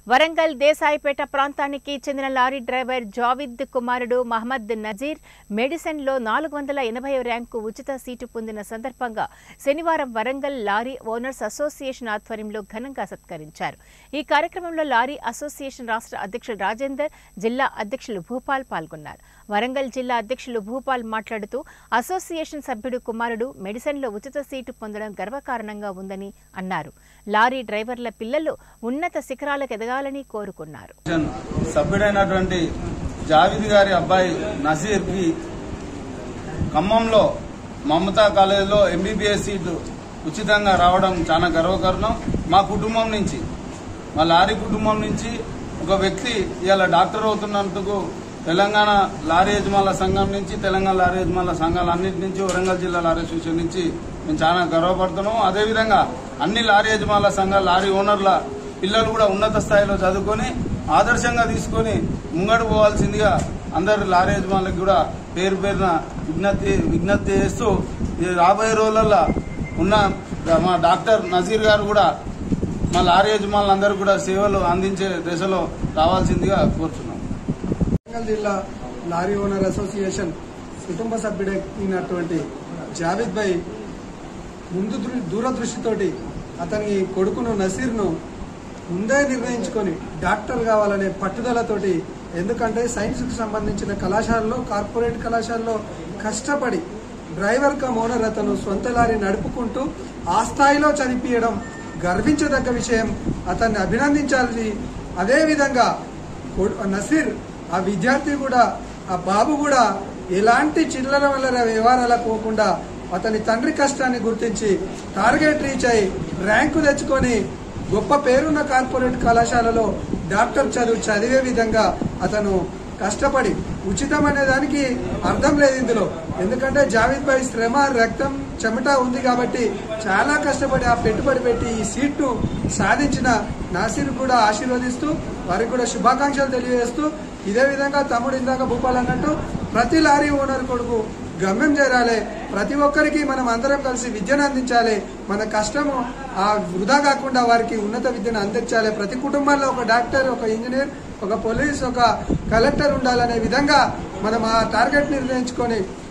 వరంగల్ దేశాయిపేట ప్రాంతానికి చెందిన lorry driver Javid కుమారుడు మహమ్మద్ నజీర్ మెడిసిన్లో 480 ర్యాంకు ఉచిత సీటు పొందిన సందర్భంగా శనివారం వరంగల్ లారీ ఓనర్స్ అసోసియేషన్ ఆధ్వర్యంలో ఘనంగా సత్కరించారు. ఈ కార్యక్రమంలో లారీ అసోసియేషన్ రాష్ట్ర అధ్యక్షుడు రాజేందర్, జిల్లా అధ్యక్షులు భూపాల్ పాల్గొన్నారు. వరంగల్ జిల్లా అధ్యక్షులు భూపాల్ మాట్లాడుతూ అసోసియేషన్ సభ్యుడు కుమారుడు మెడిసిన్లో ఉచిత సీటు పొందడం గర్వకారణంగా ఉందని అన్నారు. లారీ డ్రైవర్ల పిల్లలు ఉన్నత శిఖరాలకు ఎదగాలని కోరుకున్నారు. సభ్యుడైనటువంటి జావిద్ గారి అబ్బాయి నజీర్ కి ఖమ్మంలో మమతా కాలేజీలో ఎంబీబీఎస్ సీటు ఉచితంగా రావడం చాలా గర్వకారణం. మా కుటుంబం నుంచి, మా లారీ కుటుంబం నుంచి ఒక వ్యక్తి ఇలా డాక్టర్ అవుతున్నందుకు తెలంగాణ లారీ యజమానుల సంఘం నుంచి, తెలంగాణ లారీ యజమానుల సంఘాలన్నింటి నుంచి, వరంగల్ జిల్లా లారీ అసోసియేషన్ నుంచి మేము చాలా గర్వపడుతున్నాం. అదేవిధంగా అన్ని లారీ యజమానుల సంఘాల లారీ ఓనర్ల పిల్లలు కూడా ఉన్నత స్థాయిలో చదువుకొని ఆదర్శంగా తీసుకొని ముంగడు పోవాల్సిందిగా అందరు లారీ యజమానులకు కూడా పేరు పేరున విజ్ఞప్తి చేస్తూ రాబోయే రోజులలో ఉన్న మా డాక్టర్ నజీర్ గారు కూడా మా లారీ యజమానులందరూ కూడా సేవలు అందించే దశలో రావాల్సిందిగా కోరుతున్నాం. వరంగల్ జిల్లా లారీ ఓనర్ అసోసియేషన్ కుటుంబ సభ్యుడైనటువంటి జావిద్ భాయ్ ముందు దూరదృష్టితోటి అతని కొడుకును నసీర్ను ముందే నిర్ణయించుకొని డాక్టర్ కావాలనే పట్టుదలతోటి, ఎందుకంటే సైన్స్కి సంబంధించిన కళాశాలలో, కార్పొరేట్ కళాశాలలో కష్టపడి డ్రైవర్ కమ్ ఓనర్ అతను సొంత లారీ నడుపుకుంటూ ఆ స్థాయిలో చదివించడం గర్వించదగ్గ విషయం. అతన్ని అభినందించాలి. అదేవిధంగా నసీర్ ఆ విద్యార్థి కూడా, ఆ బాబు కూడా ఎలాంటి చిల్లర వల్లర వ్యవహారాలకు పోకుండా అతని తండ్రి కష్టాన్ని గుర్తించి టార్గెట్ రీచ్ అయి ర్యాంకు తెచ్చుకొని గొప్ప పేరున్న కార్పొరేట్ కళాశాలలో డాక్టర్ చదివే విధంగా అతను కష్టపడి, ఉచితం అనే దానికి అర్థం లేదు ఇందులో. ఎందుకంటే జావిద్ భాయ్ శ్రమ, రక్తం, చెమట ఉంది కాబట్టి చాలా కష్టపడి ఆ పెట్టుబడి పెట్టి ఈ సీట్ను సాధించిన నాసిర్ కూడా ఆశీర్వదిస్తూ వారికి కూడా శుభాకాంక్షలు తెలియజేస్తూ, ఇదే విధంగా తమ్ముడు ఇందాక భూపాల్ అన్నట్టు ప్రతి లారీ ఓనర్ కొడుకు గమ్యం చేరాలి. ప్రతి ఒక్కరికి మనం అందరం కలిసి విద్యను అందించాలి. మన కష్టము ఆ వృధా కాకుండా వారికి ఉన్నత విద్యను అందించాలి. ప్రతి కుటుంబాల్లో ఒక డాక్టర్, ఒక ఇంజనీర్, ఒక పోలీస్, ఒక కలెక్టర్ ఉండాలనే విధంగా మనం ఆ టార్గెట్ నిర్ణయించుకొని